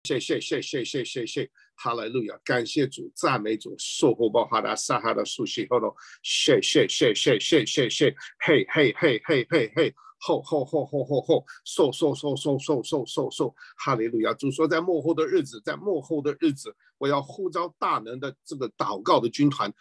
谢，哈利路亚！感谢主，赞美主，受后报哈达撒哈的苏西后头，谢，嘿，后，受，哈利路亚！主说，在末后的日子，我要呼召大能的这个祷告的军团，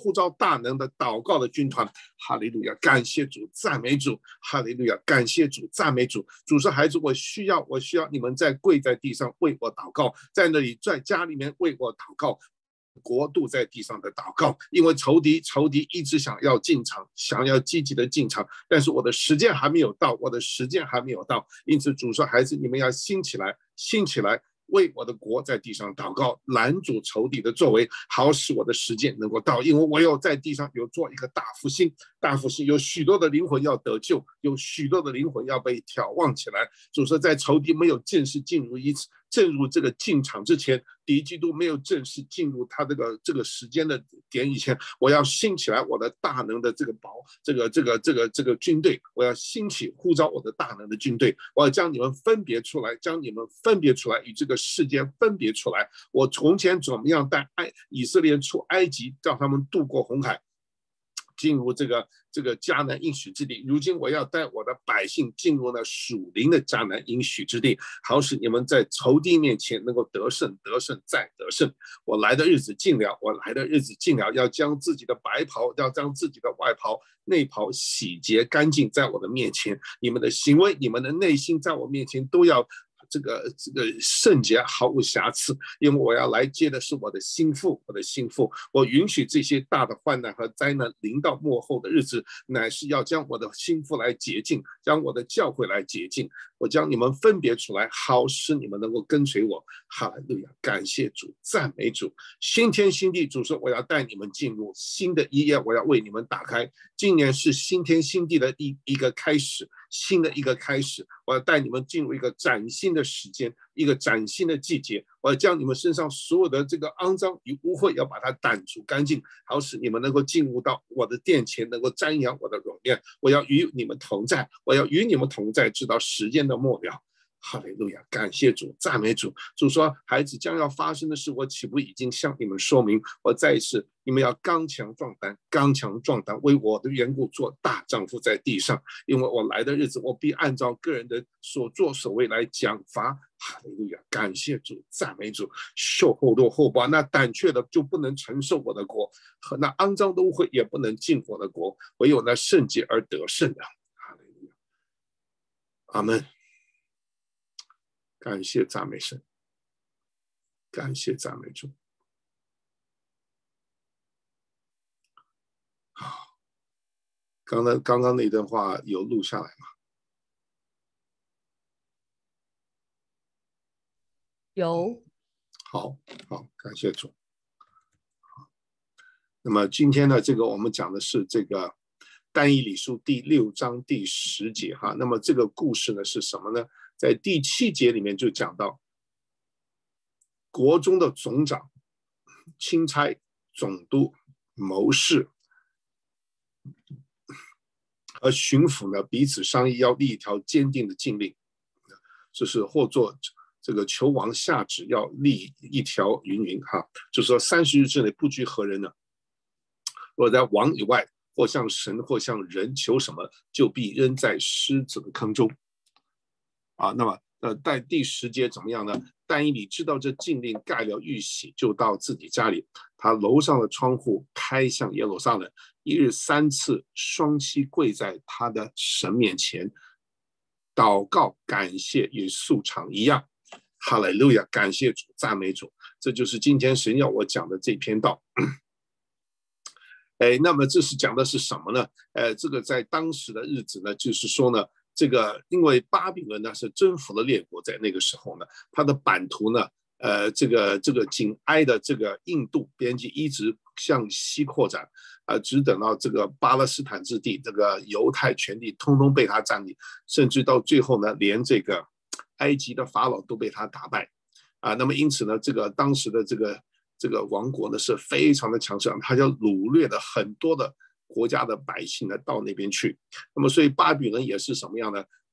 哈利路亚！感谢主，赞美主，哈利路亚！感谢主，赞美主。主说，孩子，我需要你们跪在地上为我祷告，在那里在家里面为我祷告。国度在地上的祷告，因为仇敌一直想要进场，想要积极的进场，但是我的时间还没有到，因此主说，孩子，你们要兴起来，为我的国在地上祷告，拦阻仇敌的作为，好使我的时间能够到，因为我有在地上有做一个大复兴，有许多的灵魂要得救，有许多的灵魂要被挑旺起来。主说，在仇敌没有正式进入这个进场之前，敌基督没有正式进入他这个时间的点以前，我要兴起来我的大能的这个军队，我要兴起呼召我的大能的军队，我要将你们分别出来，与这个世界分别出来。我从前怎么样带以色列出埃及，让他们渡过红海，进入这个迦南应许之地，如今我要带我的百姓进入了属灵的迦南应许之地，好使你们在仇敌面前能够得胜再得胜。我来的日子近了，要将自己的白袍，要将自己的外袍内袍洗洁干净，在我的面前，你们的行为，你们的内心，在我面前都要这个圣洁毫无瑕疵，因为我要来接的是我的心腹，我允许这些大的患难和灾难临到末后的日子，乃是要将我的心腹来洁净，将我的教会来洁净，我将你们分别出来，好使你们能够跟随我。哈利路亚！感谢主，赞美主。新天新地，主说我要带你们进入新的一页，我要为你们打开。今年是新天新地的一个开始，新的一个开始，我要带你们进入一个崭新的时间，一个崭新的季节。我要将你们身上所有的这个肮脏与污秽要把它掸除干净，好使你们能够进入到我的殿前，能够瞻仰我的容颜。我要与你们同在，直到时间的末了。哈利路亚！感谢主，赞美主。主说，孩子，将要发生的事，我岂不已经向你们说明？我再一次，你们要刚强壮胆，为我的缘故做大丈夫在地上。因为我来的日子，我必按照个人的所作所为来奖罚。哈利路亚！感谢主，赞美主。受后多后报，那胆怯的就不能承受我的国，和那肮脏的污秽也不能进我的国，唯有那圣洁而得胜的。哈利路亚！阿们。感谢赞美神，感谢赞美主。好，刚刚那段话有录下来吗？ 有。 好，感谢主。那么今天呢，这个我们讲的是这个但以理书第6章第10节哈。那么这个故事呢是什么呢？在第7节里面就讲到，国中的总长、钦差、总督、谋士和巡抚呢彼此商议，要立一条坚定的禁令，就是或做这个求王下旨，要立一条云哈，就是说30日之内不拘何人呢，若在王以外，或向神或向人求什么，就必扔在狮子的坑中。那么在第10节怎么样呢？但以理知道这禁令盖了玉玺，就到自己家里，他楼上的窗户开向耶路撒冷，一日3次双膝跪在他的神面前，祷告感谢与素常一样。哈利路亚！感谢主，赞美主。这就是今天神要我讲的这篇道。那么这是讲的是什么呢？这个在当时的日子呢，就是说呢，这个因为巴比伦呢是征服了列国，在那个时候呢，它的版图呢，这个紧挨的这个印度边境一直向西扩展，只等到这个巴勒斯坦之地，这个犹太全地通通被他占领，甚至到最后呢，连这个埃及的法老都被他打败。那么因此呢，这个当时的这个王国呢是非常的强盛，他就掳掠了很多的国家的百姓呢到那边去。那么所以巴比伦也是什么样呢？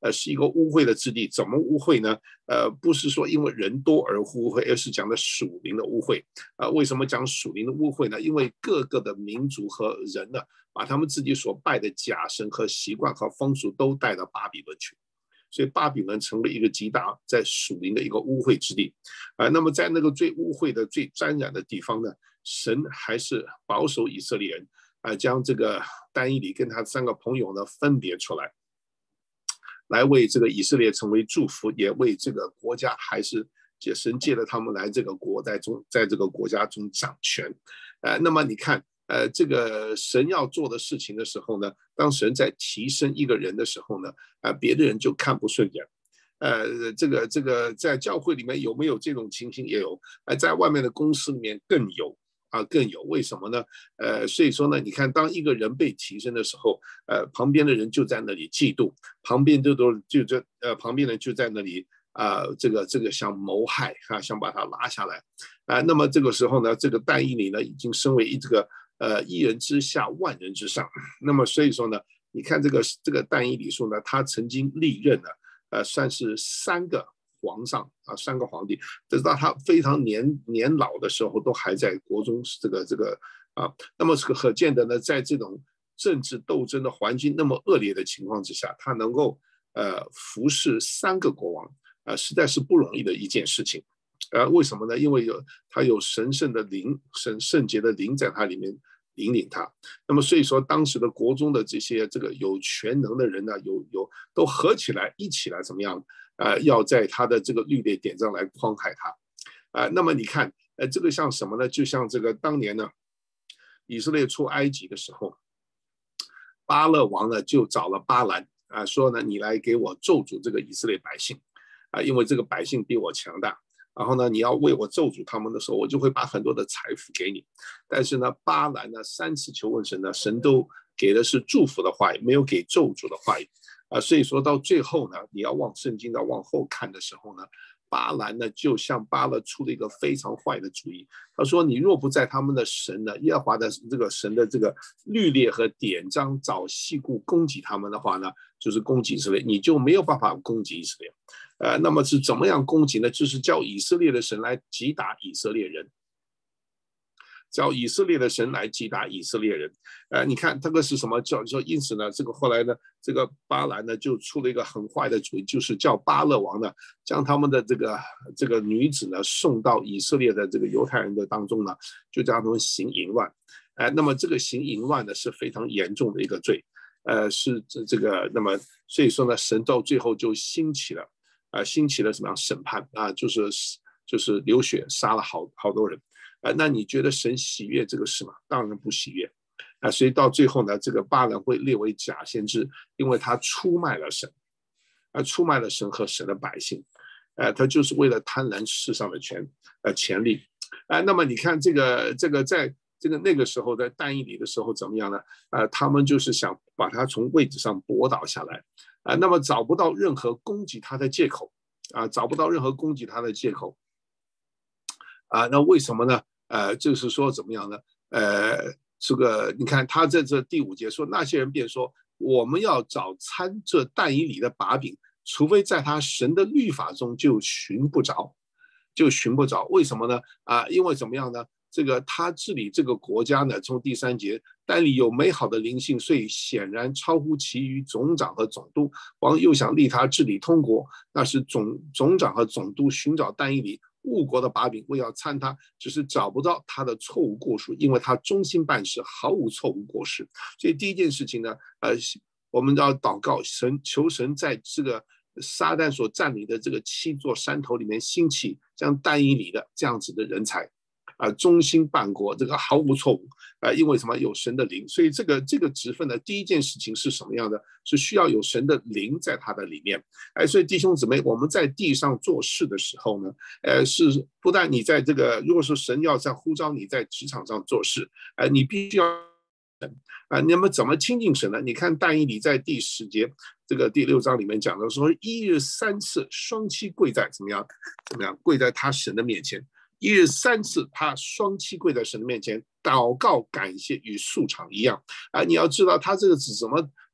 是一个污秽的之地。怎么污秽呢？不是说因为人多而污秽，而是讲的属灵的污秽。为什么讲属灵的污秽呢？因为各个的民族和人呢，把他们自己所拜的假神和习惯和风俗都带到巴比伦去。所以巴比伦成为一个极大在属灵的一个污秽之地。那么在那个最污秽的、最沾染的地方呢，神还是保守以色列人，将这个但以理跟他3个朋友呢分别出来，来为这个以色列成为祝福，也为这个国家还是神借了他们来这个国在这个国家中掌权。那么你看，这个神要做的事情的时候呢，当神在提升一个人的时候呢，别的人就看不顺眼。这个在教会里面有没有这种情形？也有，在外面的公司里面更有。更有，为什么呢？所以说呢，你看，当一个人被提升的时候，旁边的人就在那里嫉妒，旁边旁边人就在那里这个想谋害想把他拉下来那么这个时候呢，这个但以理呢，已经升为这个一人之下，万人之上。那么所以说呢，你看这个但以理书呢，他曾经历任了算是3个皇上3个皇帝，直到他非常年老的时候，都还在国中那么可见的呢，在这种政治斗争的环境那么恶劣的情况之下，他能够服侍3个国王实在是不容易的一件事情。为什么呢？因为他有神圣的灵，圣洁的灵在他里面引领他。那么所以说，当时的国中的这些有权能的人呢，都合起来一起来怎么样？要在他的这个律例典上来诓害他。那么你看，这个像什么呢？就像这个当年呢，以色列出埃及的时候，巴勒王呢就找了巴兰说呢，你来给我咒诅这个以色列百姓因为这个百姓比我强大。然后呢，你要为我咒诅他们的时候，我就会把很多的财富给你。但是呢，巴兰呢3次求问神呢，神都给的是祝福的话语，没有给咒诅的话语所以说到最后呢，你要往圣经的往后看的时候呢，巴兰呢就向巴勒出了一个非常坏的主意。他说：“你若不在他们的神呢，耶和华的这个神的这个律例和典章找细故攻击他们的话呢，就是攻击以色列，你就没有办法攻击以色列。那么是怎么样攻击呢？就是叫以色列的神来击打以色列人。”叫以色列的神来击打以色列人。你看这个是什么？叫说，因此呢，这个后来呢，这个巴兰呢就出了一个很坏的主意，就是叫巴勒王呢将他们的这个女子呢送到以色列的这个犹太人的当中呢，就叫他们行淫乱。那么这个行淫乱呢是非常严重的一个罪。是这个，那么所以说呢，神到最后就兴起了什么样审判就是流血杀了好多人。那你觉得神喜悦这个事吗？当然不喜悦。所以到最后呢，这个巴兰会列为假先知，因为他出卖了神，出卖了神和神的百姓。他就是为了贪婪世上的权利。那么你看这个在那个时候在但以理的时候怎么样呢？他们就是想把他从位置上驳倒下来。那么找不到任何攻击他的借口。找不到任何攻击他的借口。那为什么呢？就是说怎么样呢？这个你看他在这第5节说，那些人便说，我们要找参这但以理的把柄，除非在他神的律法中就寻不着。为什么呢？因为怎么样呢？这个他治理这个国家呢，从第3节，但以理有美好的灵性，所以显然超乎其余总长和总督。王又想立他治理通国，那是总长和总督寻找但以理误国的把柄，为要参他，只是找不到他的错误过失，因为他忠心办事，毫无错误过失。所以第一件事情呢，我们要祷告求神在这个撒旦所占领的这个7座山头里面兴起像但以理的这样子的人才。忠心办国，这个毫无错误。因为什么？有神的灵。所以这个职分的第一件事情是什么样的？是需要有神的灵在他的里面。所以弟兄姊妹，我们在地上做事的时候呢，是不但你在这个，如果说神要在呼召你在职场上做事，你必须要那么怎么亲近神呢？你看但以理在第10节这个第6章里面讲的说，1日3次双膝跪在怎么样跪在他神的面前。1日3次，他双膝跪在神的面前，祷告感谢与素常一样。你要知道他这个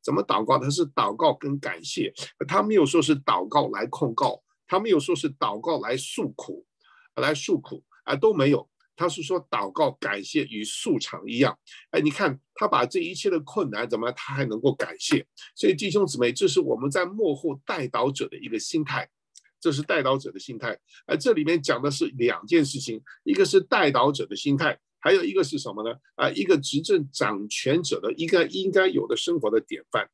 怎么祷告？他是祷告跟感谢，他没有说是祷告来控告，他没有说是祷告来诉苦，都没有。他是说祷告感谢与素常一样。你看他把这一切的困难怎么样，他还能够感谢。所以弟兄姊妹，这是我们在幕后代祷者的一个心态。这是代祷者的心态，这里面讲的是2件事情，一个是代祷者的心态，还有一个是什么呢？一个执政掌权者的应该有的生活的典范。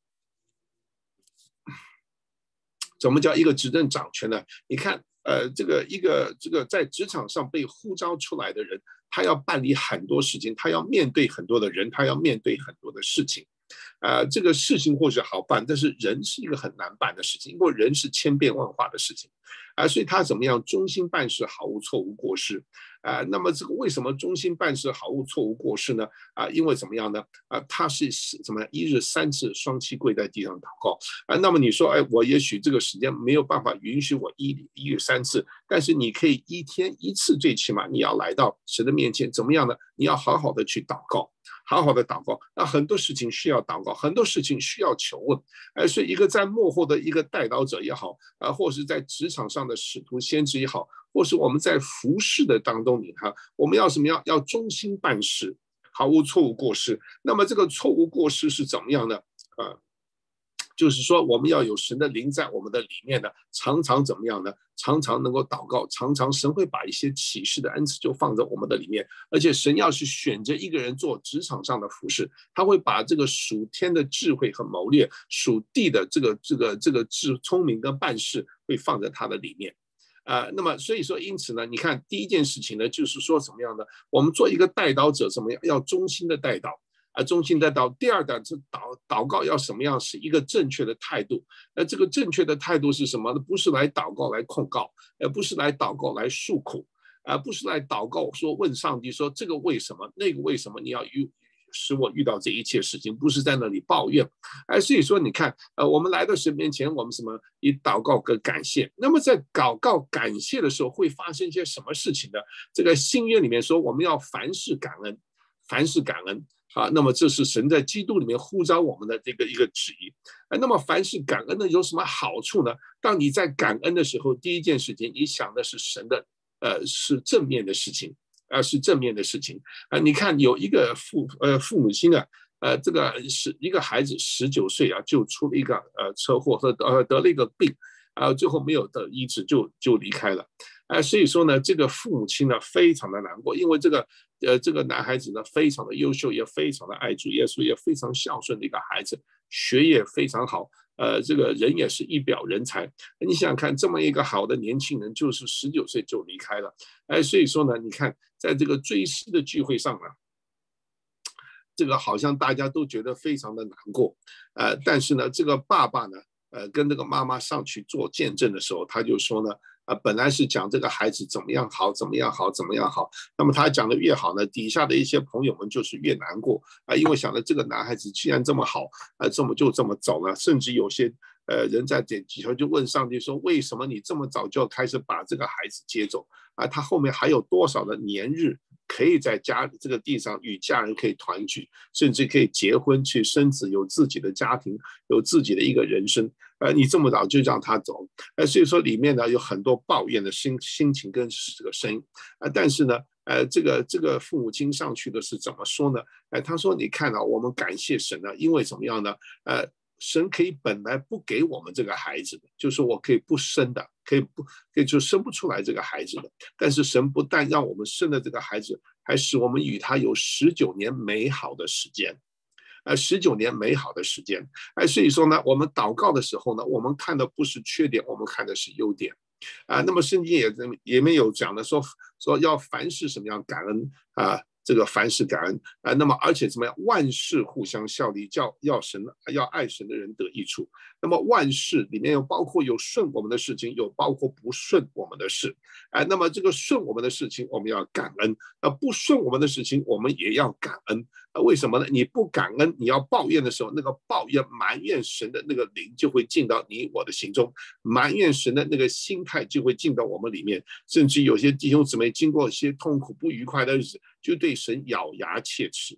怎么叫一个执政掌权呢？你看，这个在职场上被呼召出来的人，他要办理很多事情，他要面对很多的人，他要面对很多的事情。这个事情或许好办，但是人是一个很难办的事情，因为人是千变万化的事情，所以他怎么样忠心办事，毫无错误过失。那么这个为什么忠心办事毫无错误过失呢？因为怎么样呢？他是怎么样1日3次双膝跪在地上祷告。那么你说，我也许这个时间没有办法允许我一日3次，但是你可以1天1次，最起码你要来到神的面前，怎么样呢？你要好好的去祷告。好好的祷告，那很多事情需要祷告，很多事情需要求问。所以一个在幕后的一个代祷者也好，或是在职场上的使徒先知也好，或是我们在服事的当中，你看我们要什么样？要忠心办事，毫无错误过失。那么这个错误过失是怎么样呢？就是说我们要有神的灵在我们的里面呢，常常怎么样呢？常常能够祷告，常常神会把一些启示的恩赐就放在我们的里面。而且神要是选择一个人做职场上的服事，他会把这个属天的智慧和谋略，属地的这个聪明跟办事会放在他的里面。那么所以说，因此呢，你看第一件事情呢，就是说怎么样呢？我们做一个代祷者，怎么样？要忠心的代祷。忠心代祷。第二点是祷告要什么样？是一个正确的态度。这个正确的态度是什么呢？不是来祷告来控告，不是来祷告来诉苦，不是来祷告说问上帝说这个为什么，那个为什么你要使我遇到这一切事情，不是在那里抱怨。所以说你看，我们来到神面前，我们什么以祷告跟感谢。那么在祷告感谢的时候，会发生一些什么事情呢？这个新约里面说，我们要凡事感恩，凡事感恩。那么这是神在基督里面呼召我们的这个一个旨意。那么凡事感恩呢，有什么好处呢？当你在感恩的时候，第一件事情，你想的是神的，是正面的事情，是正面的事情。你看有一个父母亲啊，这个是一个孩子19岁啊，就出了一个车祸，得了一个病，最后没有得医治，就离开了。所以说呢，这个父母亲呢非常的难过，因为这个男孩子呢非常的优秀，也非常的爱主耶稣，也非常孝顺的一个孩子，学业非常好，这个人也是一表人才。你想想看，这么一个好的年轻人，就是19岁就离开了。所以说呢，你看在这个追思的聚会上呢，这个好像大家都觉得非常的难过，但是呢，这个爸爸呢，跟这个妈妈上去做见证的时候，他就说呢，本来是讲这个孩子怎么样好，怎么样好，怎么样好。那么他讲的越好呢，底下的一些朋友们就是越难过因为想着这个男孩子既然这么好，这么走了，甚至有些人在这几条就问上帝说，为什么你这么早就开始把这个孩子接走他后面还有多少的年日可以在家这个地上与家人可以团聚，甚至可以结婚去生子，有自己的家庭，有自己的一个人生。你这么早就让他走，所以说里面呢有很多抱怨的心情跟这个声音但是呢，这个父母亲上去的是怎么说呢？他说：“你看我们感谢神呢，因为怎么样呢？神可以本来不给我们这个孩子的，就是我可以不生的，可以就生不出来这个孩子的。但是神不但让我们生了这个孩子，还使我们与他有19年美好的时间。19年美好的时间。所以说呢，我们祷告的时候呢，我们看的不是缺点，我们看的是优点。那么圣经也没有讲的说要凡事什么样感恩这个凡事感恩那么而且怎么样，万事互相效力，要爱神的人得益处。那么万事里面有包括有顺我们的事情，有包括不顺我们的事那么这个顺我们的事情我们要感恩不顺我们的事情我们也要感恩为什么呢？你不感恩，你要抱怨的时候，那个抱怨埋怨神的那个灵就会进到你我的心中，埋怨神的那个心态就会进到我们里面，甚至有些弟兄姊妹经过一些痛苦不愉快的日子，就对神咬牙切齿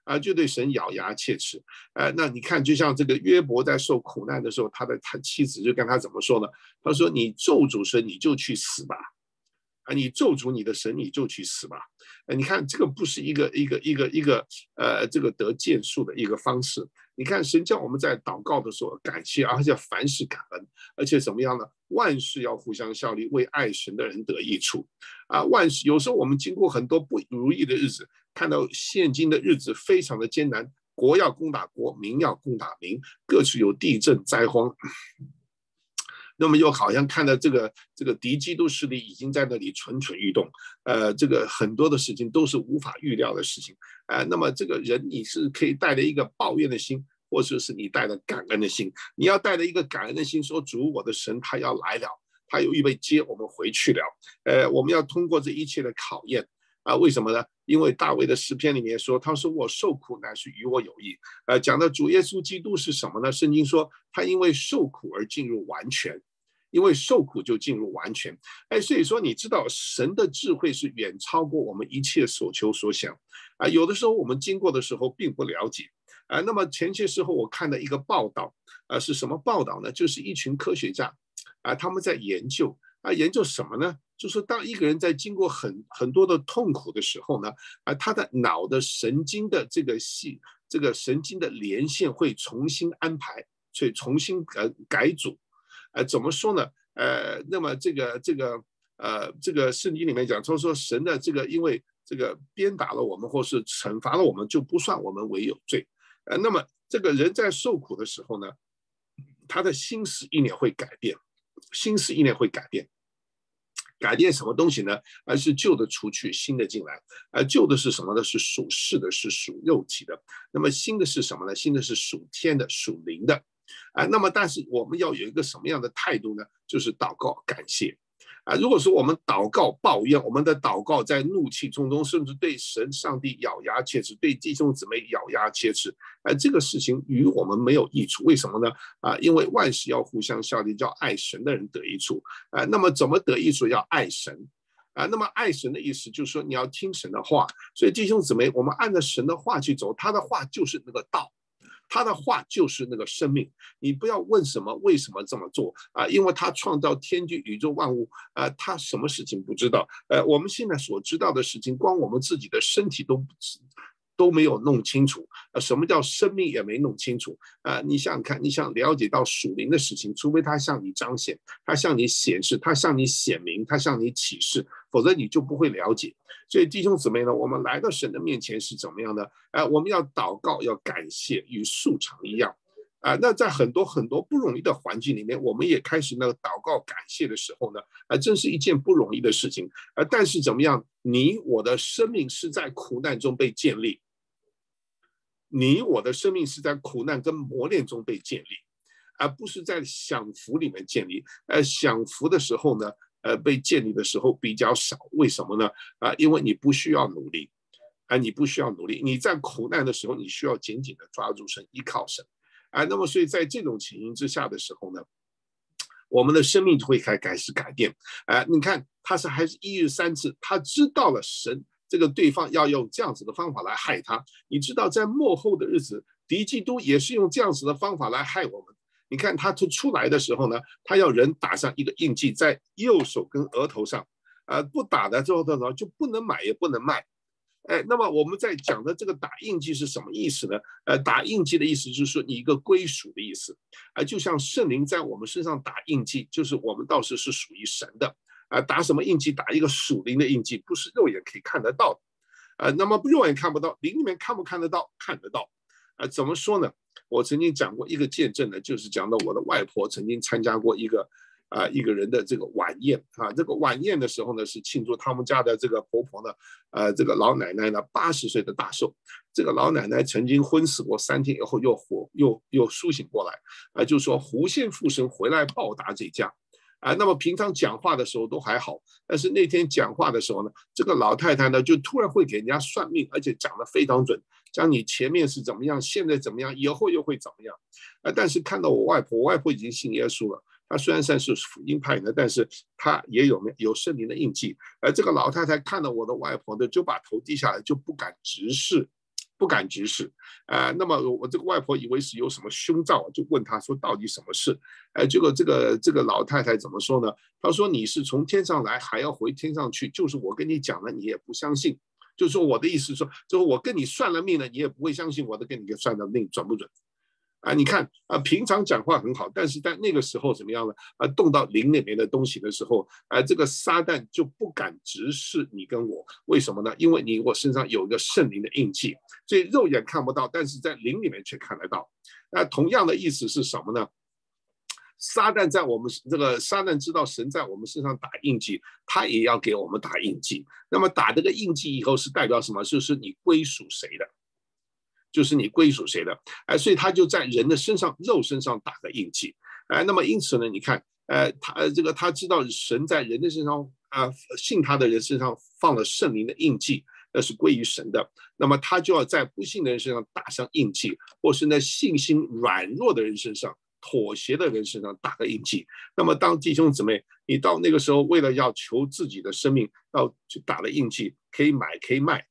就对神咬牙切齿。那你看，就像这个约伯在受苦难的时候，他妻子就跟他怎么说呢？他说：“你咒诅神，你就去死吧。”你咒诅你的神，你就去死吧。你看这个不是一个这个得见数的一个方式。你看神叫我们在祷告的时候感谢，而且凡事感恩，而且怎么样呢？万事要互相效力，为爱神的人得益处。万事有时候我们经过很多不如意的日子，看到现今的日子非常的艰难，国要攻打国，民要攻打民，各处有地震灾荒。那么又好像看到这个敌基督势力已经在那里蠢蠢欲动，这个很多的事情都是无法预料的事情，那么这个人你是可以带着一个抱怨的心，或者是你带着感恩的心，你要带着一个感恩的心说，主我的神他要来了，他有预备接我们回去了，我们要通过这一切的考验。为什么呢？因为大卫的诗篇里面说，他说我受苦乃是与我有益。讲到主耶稣基督是什么呢？圣经说他因为受苦而进入完全，因为受苦就进入完全。所以说你知道神的智慧是远超过我们一切所求所想。有的时候我们经过的时候并不了解。那么前些时候我看到一个报道，是什么报道呢？就是一群科学家，他们在研究。研究什么呢？就是当一个人在经过很多的痛苦的时候呢，他的脑的神经的这个神经的连线会重新安排，所以重新改组。怎么说呢？那么这个圣经里面讲，他说神的这个因为这个鞭打了我们或是惩罚了我们，就不算我们为有罪。那么这个人在受苦的时候呢，他的心思意念会改变，心思意念会改变。改变什么东西呢？是旧的除去，新的进来。旧的是什么呢？是属世的，是属肉体的。那么新的是什么呢？新的是属天的，属灵的。那么但是我们要有一个什么样的态度呢？就是祷告感谢。如果说我们祷告抱怨，我们的祷告在怒气中，甚至对神上帝咬牙切齿，对弟兄姊妹咬牙切齿，这个事情与我们没有益处。为什么呢？因为万事要互相效力，叫爱神的人得益处。那么怎么得益处？要爱神。那么爱神的意思就是说你要听神的话。所以弟兄姊妹，我们按照神的话去走，他的话就是那个道。他的话就是那个生命，你不要问什么为什么这么做因为他创造天地宇宙万物他什么事情不知道？我们现在所知道的事情，光我们自己的身体都没有弄清楚，什么叫生命也没弄清楚你想想看，你想了解到属灵的事情，除非他向你彰显，他向你显示，他向你显明，他向你启示，否则你就不会了解。所以弟兄姊妹呢，我们来到神的面前是怎么样的？我们要祷告，要感谢，与素常一样。那在很多很多不容易的环境里面，我们也开始那个祷告感谢的时候呢，真是一件不容易的事情。但是怎么样？你我的生命是在苦难中被建立，你我的生命是在苦难跟磨练中被建立，而不是在享福里面建立。享福的时候呢，被建立的时候比较少。为什么呢？因为你不需要努力，你不需要努力。你在苦难的时候，你需要紧紧的抓住神，依靠神。那么所以在这种情形之下的时候呢，我们的生命就会开始改变。你看他还是一日三次，他知道了神这个对方要用这样子的方法来害他。你知道在末后的日子，敌基督也是用这样子的方法来害我们。你看他出来的时候呢，他要人打上一个印记在右手跟额头上，不打的之后就不能买也不能卖。那么我们在讲的这个打印记是什么意思呢？打印记的意思就是说你一个归属的意思。就像圣灵在我们身上打印记，就是我们到时是属于神的。打什么印记？打一个属灵的印记，不是肉眼可以看得到的。那么肉眼看不到，灵里面看不看得到？看得到。怎么说呢？我曾经讲过一个见证呢，就是讲到我的外婆曾经参加过一个人的这个晚宴这个晚宴的时候呢，是庆祝他们家的这个婆婆呢，这个老奶奶呢80岁的大寿。这个老奶奶曾经昏死过3天以后又苏醒过来，就说狐仙附身回来报答这家。那么平常讲话的时候都还好，但是那天讲话的时候呢，这个老太太呢就突然会给人家算命，而且讲得非常准，讲你前面是怎么样，现在怎么样，以后又会怎么样。但是看到我外婆已经信耶稣了，她虽然算是福音派的，但是她也有圣灵的印记。这个老太太看到我的外婆呢，就把头低下来，就不敢直视不敢直视。那么我这个外婆以为是有什么凶兆，就问她说到底什么事？结果这个老太太怎么说呢？她说你是从天上来，还要回天上去，就是我跟你讲了，你也不相信。就是说我的意思说，就是我跟你算了命了，你也不会相信我的跟你算的命准不准。你看平常讲话很好，但是在那个时候怎么样呢？动到灵里面的东西的时候，这个撒旦就不敢直视你跟我。为什么呢？因为你我身上有一个圣灵的印记，所以肉眼看不到，但是在灵里面却看得到。同样的意思是什么呢？撒旦在我们这个撒旦知道神在我们身上打印记，他也要给我们打印记。那么打这个印记以后是代表什么？就是你归属谁的。就是你归属谁的，所以他就在人的身上、肉身上打个印记，那么因此呢，你看，他知道神在人的身上信他的人身上放了圣灵的印记，那是归于神的，那么他就要在不信的人身上打上印记，或是在信心软弱的人身上、妥协的人身上打个印记。那么当弟兄姊妹，你到那个时候为了要求自己的生命，就打了印记，可以买可以卖。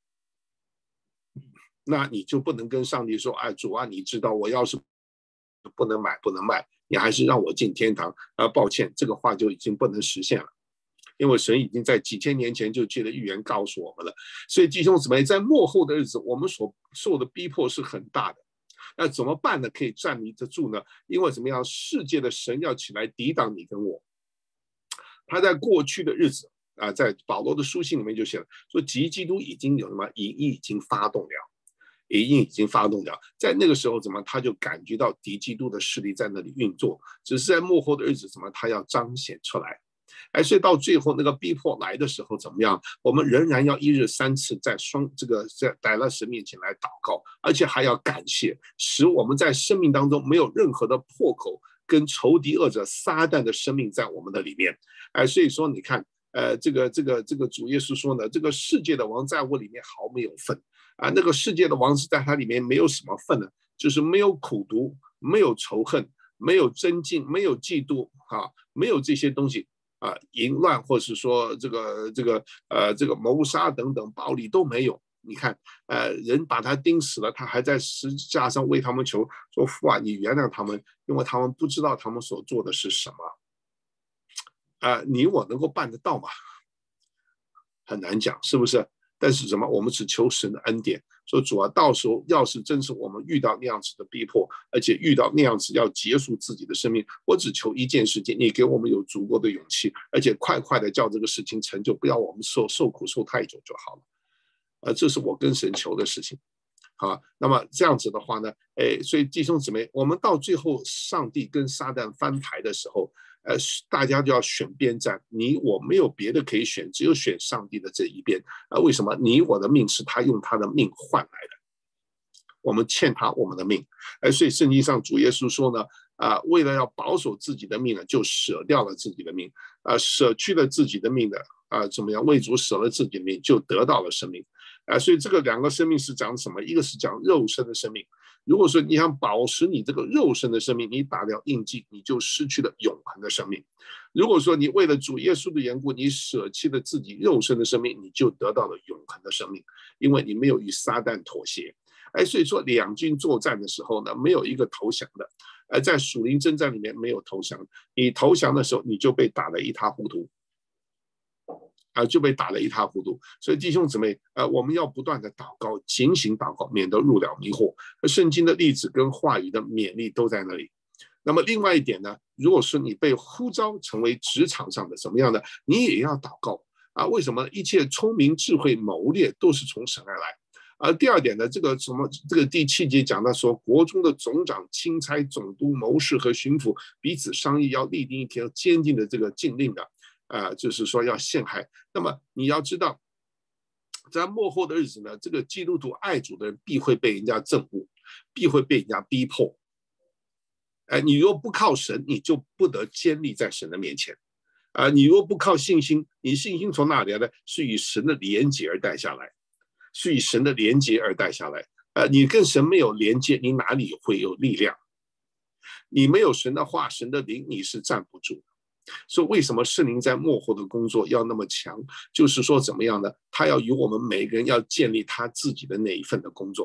那你就不能跟上帝说，主啊，你知道我要是不能买不能卖，你还是让我进天堂。抱歉，这个话就已经不能实现了，因为神已经在几千年前就借了预言告诉我们了。所以弟兄姊妹，在末后的日子，我们所受的逼迫是很大的。那怎么办呢？可以站立得住呢？因为怎么样，世界的神要起来抵挡你跟我。他在过去的日子在保罗的书信里面就写了，说敌基督已经有什么已经发动了。已经发动了，在那个时候怎么他就感觉到敌基督的势力在那里运作，只是在末后的日子怎么他要彰显出来。所以到最后那个逼迫来的时候怎么样？我们仍然要一日三次在来到神面前来祷告，而且还要感谢，使我们在生命当中没有任何的破口跟仇敌恶者撒旦的生命在我们的里面。所以说你看，这个主耶稣说呢，这个世界的王在我里面毫没有份。那个世界的王是在它里面没有什么份呢，就是没有苦毒，没有仇恨，没有争竞，没有嫉妒没有这些东西淫乱或是说这个谋杀等等暴力都没有。你看人把他钉死了，他还在十字架上为他们求说，父啊，你原谅他们，因为他们不知道他们所做的是什么。你我能够办得到吗？很难讲，是不是？但是什么？我们只求神的恩典，说主啊，到时候要是真是我们遇到那样子的逼迫，而且遇到那样子要结束自己的生命，我只求一件事情，你给我们有足够的勇气，而且快快的叫这个事情成就，不要我们受苦受太久就好了。这是我跟神求的事情。那么这样子的话呢，所以弟兄姊妹，我们到最后上帝跟撒旦翻牌的时候，大家就要选边站，你我没有别的可以选，只有选上帝的这一边。为什么？你我的命是他用他的命换来的，我们欠他我们的命。所以圣经上主耶稣说呢，为了要保守自己的命呢，就舍掉了自己的命，舍去了自己的命的怎么样？为主舍了自己的命，就得到了生命。所以这个两个生命是讲什么？一个是讲肉身的生命。如果说你想保持你这个肉身的生命，你打掉印记，你就失去了永恒的生命。如果说你为了主耶稣的缘故，你舍弃了自己肉身的生命，你就得到了永恒的生命，因为你没有与撒旦妥协。所以说两军作战的时候呢，没有一个投降的。在属灵征战里面没有投降，你投降的时候，你就被打得一塌糊涂。就被打得一塌糊涂。所以弟兄姊妹，我们要不断的祷告，警醒祷告，免得入了迷惑。圣经的例子跟话语的勉励都在那里。那么另外一点呢，如果说你被呼召成为职场上的什么样的，你也要祷告为什么？一切聪明、智慧、谋略都是从神而来。第二点呢，这个第7节讲到说，国中的总长、钦差、总督、谋士和巡抚彼此商议，要立定一条坚定的这个禁令的。就是说要陷害。那么你要知道，在末后的日子呢，这个基督徒爱主的人必会被人家憎恶，必会被人家逼迫。你若不靠神，你就不得坚立在神的面前。你若不靠信心，你信心从哪里来的？是与神的连结而带下来，是与神的连结而带下来。你跟神没有连接，你哪里会有力量？你没有神的话，神的灵，你是站不住的。所以为什么圣灵在末后的工作要那么强？就是说怎么样呢？他要与我们每个人要建立他自己的那一份的工作。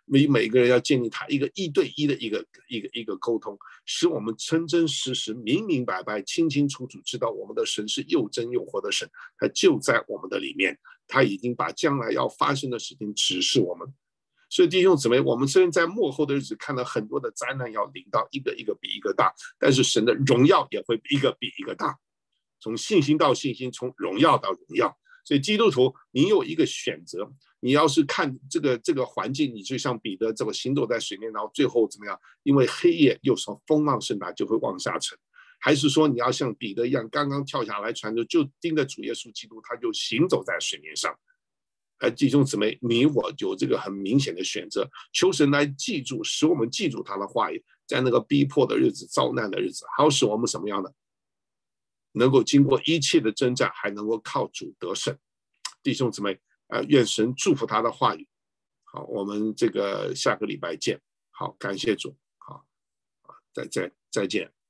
每个人要建立他一个1对1的一个沟通，使我们真真实实、明明白白、清清楚楚知道我们的神是又真又活的神，他就在我们的里面，他已经把将来要发生的事情指示我们。所以弟兄姊妹，我们虽然在末后的日子看到很多的灾难要临到，一个一个比一个大，但是神的荣耀也会一个比一个大，从信心到信心，从荣耀到荣耀。所以基督徒，你有一个选择，你要是看这个环境，你就像彼得这个行走在水面，然后最后怎么样？因为黑夜又从风浪甚大，就会往下沉。还是说你要像彼得一样，刚刚跳下来船就盯着主耶稣基督，他就行走在水面上。弟兄姊妹，你我有这个很明显的选择，求神来记住，使我们记住他的话语，在那个逼迫的日子、遭难的日子，好使我们什么样的，能够经过一切的征战，还能够靠主得胜。弟兄姊妹，愿神祝福他的话语。好，我们这个下个礼拜见。好，感谢主。好，再见。